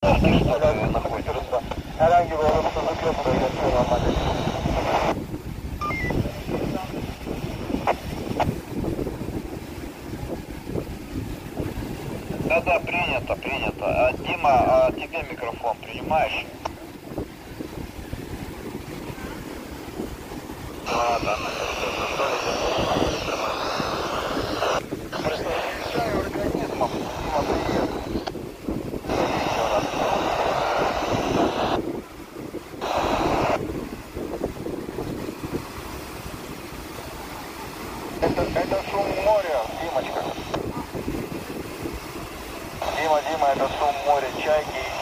Herhangi bir olumsuzluk yok. Bölgesi normalde. Да, принято, принято. Дима, тебе микрофон принимаешь? Ладно. Представляю организмом. Дима, привет. Еще раз. Это шум моря, Димочка. Дима, это шум моря, чайки.